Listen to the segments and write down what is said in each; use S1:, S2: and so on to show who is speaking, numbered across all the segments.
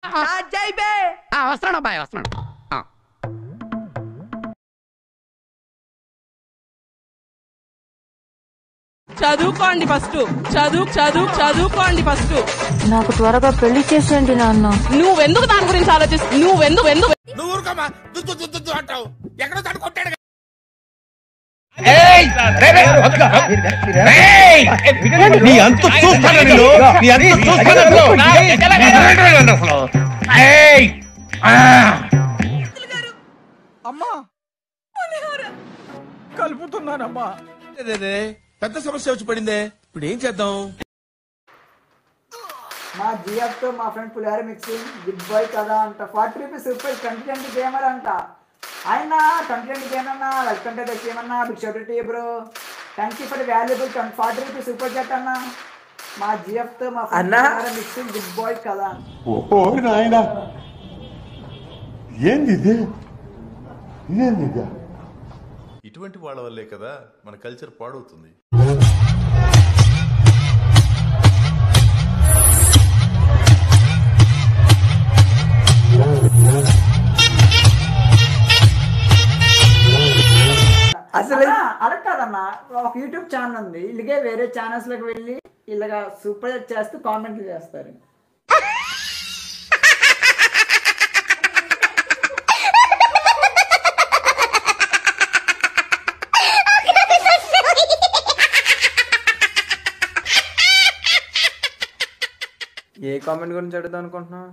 S1: వస్తున్నాడు అబ్బాయి వస్తున్నాడు.
S2: చదువుకోండి ఫస్ట్. చదువుకోండి ఫస్ట్.
S3: నాకు త్వరగా పెళ్లి చేసేయండి నాన్న.
S2: నువ్వెందుకు దాని గురించి ఆలోచిస్తావు? నువ్వెందుకు
S4: అమ్మా కలుపుతున్నానమ్మా. పెద్ద సమస్య వచ్చి పడిందే, ఇప్పుడు ఏం చేద్దాం?
S5: మా జిఎఫ్ తో మా ఫ్రెండ్ పులిహార మిక్సింగ్ గుడ్ బాయ్ కదా అంట. 40 రూపీస్ సూపర్ 2020 గేమర్ అంట. ఆయన 2020 గేమ్ అన్నా వెల్కమ్ టు ద గేమ్ అన్నా. Big shout to you bro. Thank you for valuable 40 rupees super chat అన్న. మా జిఎఫ్ తో మా ఫ్రెండ్ పులిహార మిక్సింగ్ గుడ్ బాయ్ కదా.
S6: ఓ నాయనా ఏంది
S7: ఇటువంటి వాళ్ళ వల్లే కదా మన కల్చర్ పాడవుతుంది.
S5: అసలు అలా కాదన్నా, ఒక యూట్యూబ్ ఛానల్ ఉంది, ఇలాగే వేరే ఛానల్స్ లోకి వెళ్ళి ఇలాగా సూపర్ చేస్తూ కామెంట్లు చేస్తారు.
S8: ఏ కామెంట్ గురించి అడుగుదాం అనుకుంటున్నావు?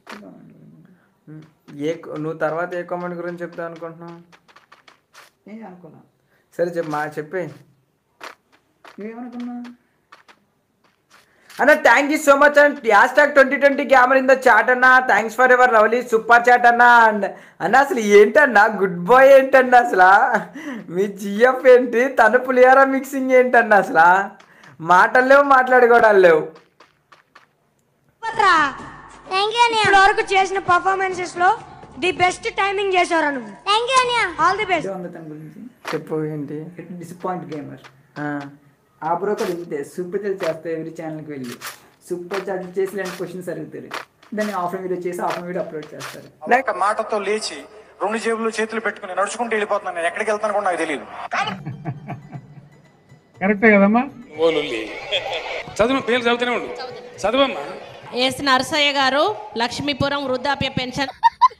S8: నువ్వు తర్వాత ఏ కామెంట్ గురించి చెప్తావు అనుకుంటున్నావు?
S5: అనుకున్నా.
S8: సరే చెప్పే.
S5: ఏమనుకున్నా
S8: అన్న thank you so much and #2020 gamer in the chat అన్న. Thanks for ever lovely super chat అన్న. అన్న అసలు ఏంటన్నా గుడ్ బాయ్ ఏంటన్నా? అసలు మీ జిఎఫ్ ఏంటి, తన పులిహార మిక్సింగ్ ఏంటన్నా? అసలు మాటలు లేవు, మాట్లాడుకోవడాలు లేవు.
S3: వరకు చేసిన పర్ఫార్మెన్సెస్ లో ది బెస్ట్ టైమింగ్ చేశారు నువ్వు. థ్యాంక్ యూ అన్నయ్య. All the best.
S8: చెప్పు ఏంటి?
S5: డిసప్పాయింట్ గేమర్ ఆ బ్రో కూడా ఇంతే సూపర్ చాట్ చేస్తే ఎవరి ఛానల్కి వెళ్ళి సూపర్ చాట్ చేసి ఇలాంటి క్వశ్చన్స్ అడుగుతారు. దాన్ని ఆఫ్లైన్ వీడియో చేసి ఆఫ్లైన్ వీడియో అప్లోడ్ చేస్తారు.
S9: లేక మాటతో లేచి 2 జేబులు చేతులు పెట్టుకుని నడుచుకుంటూ వెళ్ళిపోతున్నాను. నేను ఎక్కడికి వెళ్తాను కూడా నాకు తెలియదు.
S10: కరెక్టే కదమ్మా. చదువు పేరు చదువుతూనే ఉండు. చదువమ్మా.
S2: ఎస్ నరసయ్య గారు, లక్ష్మీపురం వృద్ధాప్య పెన్షన్.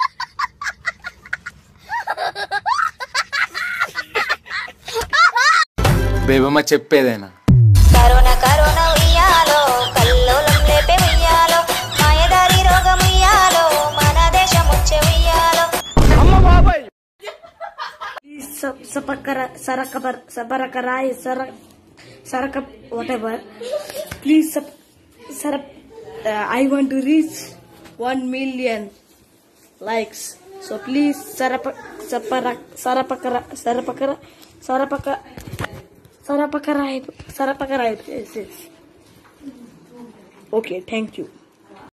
S11: బేబమ్మ చెప్పేదేనా?
S3: కరోనా కరోనా ఉయ్యాలో కల్లోలం లేపే ఉయ్యాలో మాయదారి రోగం ఉయ్యాలో మన దేశం వచ్చే ఉయ్యాలో.
S4: అమ్మ బాబాయ్
S3: సబరకరాయి సరక whatever. Please I want to reach 1 million likes. So please sarapakara. Yes. Okay, thank you.